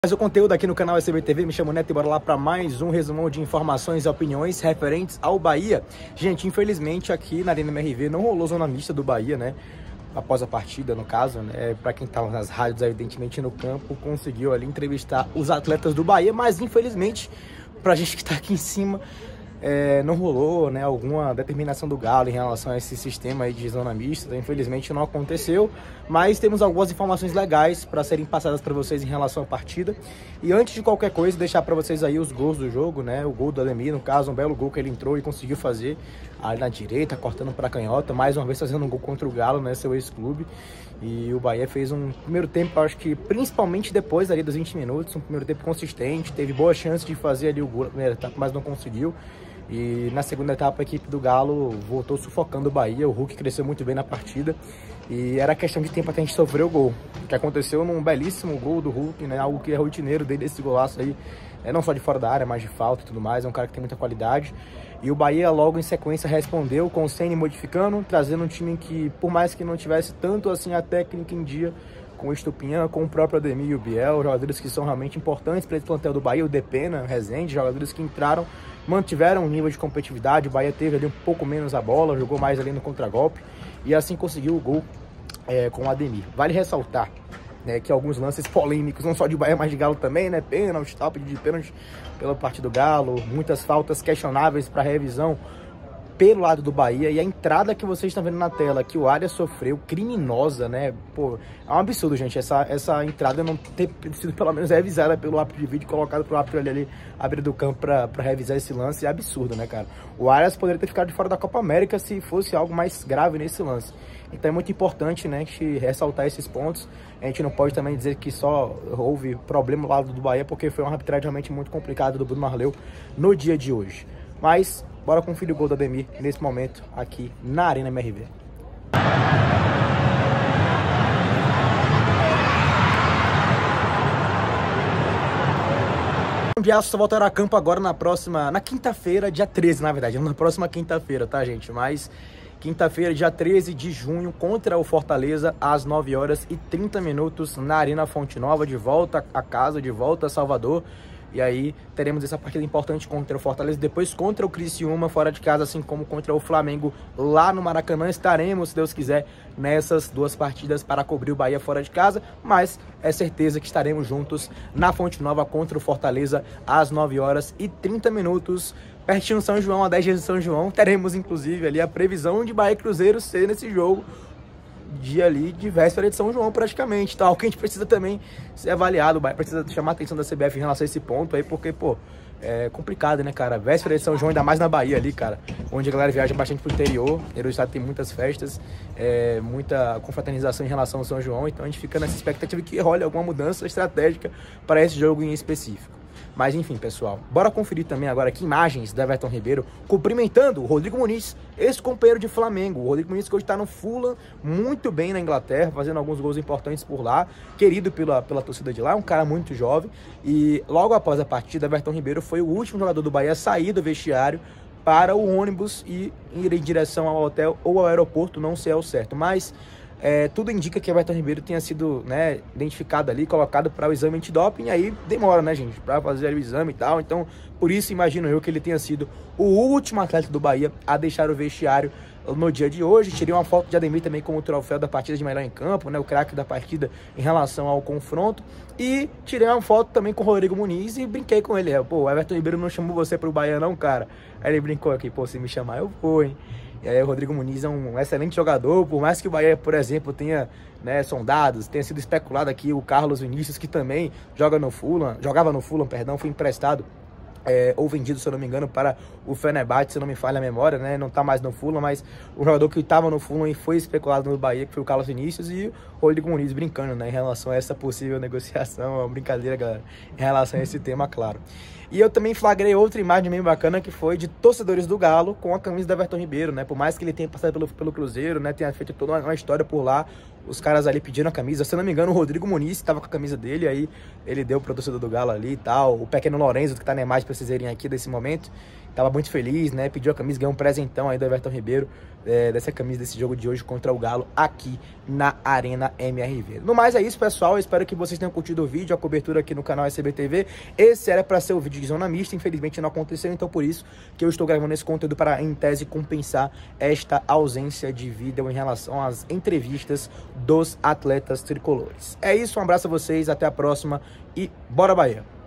Mais o conteúdo aqui no canal SBTV, me chamo Neto e bora lá para mais um resumão de informações e opiniões referentes ao Bahia. Gente, infelizmente aqui na Arena MRV não rolou zona mista do Bahia, né? Após a partida, no caso, né? Para quem estava nas rádios, evidentemente no campo, conseguiu ali entrevistar os atletas do Bahia, mas infelizmente, pra gente que tá aqui em cima, não rolou, né, alguma determinação do Galo em relação a esse sistema aí de zona mista. Infelizmente não aconteceu, mas temos algumas informações legais para serem passadas para vocês em relação à partida. E antes de qualquer coisa, deixar para vocês aí os gols do jogo, né? O gol do Ademir, no caso, um belo gol que ele entrou e conseguiu fazer ali na direita, cortando para a canhota, mais uma vez fazendo um gol contra o Galo, né, seu ex-clube. E o Bahia fez um primeiro tempo, acho que principalmente depois ali dos 20 minutos, um primeiro tempo consistente, teve boa chance de fazer ali o gol na primeira etapa, mas não conseguiu. E na segunda etapa a equipe do Galo voltou sufocando o Bahia. O Hulk cresceu muito bem na partida e era questão de tempo até a gente sofrer o gol, que aconteceu num belíssimo gol do Hulk, né? Algo que é rotineiro dele, esse golaço aí, não só de fora da área, mas de falta e tudo mais. É um cara que tem muita qualidade. E o Bahia logo em sequência respondeu com o Ceni modificando, trazendo um time que, por mais que não tivesse tanto assim a técnica em dia, com o Estupinhan, com o próprio Ademir e o Biel, jogadores que são realmente importantes para esse plantel do Bahia, o Depena, Rezende, jogadores que entraram, mantiveram um nível de competitividade. O Bahia teve ali um pouco menos a bola, jogou mais ali no contragolpe e assim conseguiu o gol com o Ademir. Vale ressaltar, né, que alguns lances polêmicos, não só de Bahia, mas de Galo também, né, pênalti, tal, pedido de pênalti pela parte do Galo, muitas faltas questionáveis para revisão pelo lado do Bahia, e a entrada que vocês estão vendo na tela, que o Arias sofreu, criminosa, né? Pô, é um absurdo, gente, essa entrada não ter sido pelo menos revisada pelo árbitro de vídeo, colocado pro árbitro ali à beira do campo pra revisar esse lance. É absurdo, né, cara? O Arias poderia ter ficado de fora da Copa América se fosse algo mais grave nesse lance. Então é muito importante, né, a gente ressaltar esses pontos. A gente não pode também dizer que só houve problema no lado do Bahia, porque foi uma arbitragem realmente muito complicada do Bruno Marleu no dia de hoje. Mas bora conferir o gol do Ademir nesse momento aqui na Arena MRV. O de Aço só voltará a campo agora na quinta-feira, dia 13, na verdade, na próxima quinta-feira, tá, gente? Mas quinta-feira, dia 13 de junho, contra o Fortaleza, às 9h30 na Arena Fonte Nova, de volta a casa, de volta a Salvador. E aí teremos essa partida importante contra o Fortaleza, depois contra o Criciúma fora de casa, assim como contra o Flamengo lá no Maracanã. Estaremos, se Deus quiser, nessas duas partidas para cobrir o Bahia fora de casa, mas é certeza que estaremos juntos na Fonte Nova contra o Fortaleza às 9h30. Pertinho do São João, a 10 dias de São João, teremos inclusive ali a previsão de Bahia e Cruzeiro ser nesse jogo dia ali de véspera de São João praticamente, tá? O que a gente precisa também ser avaliado, o Bahia precisa chamar a atenção da CBF em relação a esse ponto aí, porque, pô, é complicado, né, cara? Véspera de São João, ainda mais na Bahia ali, cara, onde a galera viaja bastante pro interior, o estado tem muitas festas, muita confraternização em relação ao São João, então a gente fica nessa expectativa que role alguma mudança estratégica para esse jogo em específico. Mas enfim, pessoal, bora conferir também agora aqui imagens do Everton Ribeiro cumprimentando o Rodrigo Muniz, ex-companheiro de Flamengo. O Rodrigo Muniz que hoje está no Fulham, muito bem na Inglaterra, fazendo alguns gols importantes por lá, querido pela torcida de lá, um cara muito jovem. E logo após a partida, Everton Ribeiro foi o último jogador do Bahia a sair do vestiário para o ônibus e ir em direção ao hotel ou ao aeroporto, não sei ao certo, mas tudo indica que Everton Ribeiro tenha sido, né, identificado ali, colocado para o exame antidoping, e aí demora, né, gente, para fazer o exame e tal. Então, por isso, imagino eu que ele tenha sido o último atleta do Bahia a deixar o vestiário no dia de hoje. Tirei uma foto de Ademir também como o troféu da partida de melhor em campo, né, o craque da partida em relação ao confronto. E tirei uma foto também com o Rodrigo Muniz e brinquei com ele. Pô, o Everton Ribeiro não chamou você pro Bahia não, cara? Aí ele brincou aqui, pô, se me chamar eu vou, hein? E aí o Rodrigo Muniz é um excelente jogador, por mais que o Bahia, por exemplo, tenha, né, sondados, tenha sido especulado aqui o Carlos Vinícius, que também jogava no Fulham, foi emprestado ou vendido, se eu não me engano, para o Fenerbahçe, se não me falha a memória, né? Não tá mais no Fulham, mas o jogador que estava no Fulham e foi especulado no Bahia, que foi o Carlos Vinícius, e o Rodrigo Muniz brincando, né, em relação a essa possível negociação. É uma brincadeira, galera, em relação a esse tema, claro. E eu também flagrei outra imagem bem bacana, que foi de torcedores do Galo com a camisa do Everton Ribeiro, né? Por mais que ele tenha passado pelo Cruzeiro, né, tenha feito toda uma história por lá, os caras ali pedindo a camisa. Se eu não me engano, o Rodrigo Muniz estava com a camisa dele, aí ele deu pro torcedor do Galo ali e tal. O pequeno Lorenzo, que tá na imagem, pra vocês verem aqui desse momento. Tava muito feliz, né? Pediu a camisa, ganhou um presentão aí do Everton Ribeiro, dessa camisa desse jogo de hoje contra o Galo aqui na Arena MRV. No mais é isso, pessoal. Eu espero que vocês tenham curtido o vídeo, a cobertura aqui no canal SBTV. Esse era para ser o vídeo de zona mista, infelizmente não aconteceu, então por isso que eu estou gravando esse conteúdo para, em tese, compensar esta ausência de vídeo em relação às entrevistas dos atletas tricolores. É isso, um abraço a vocês, até a próxima e bora Bahia!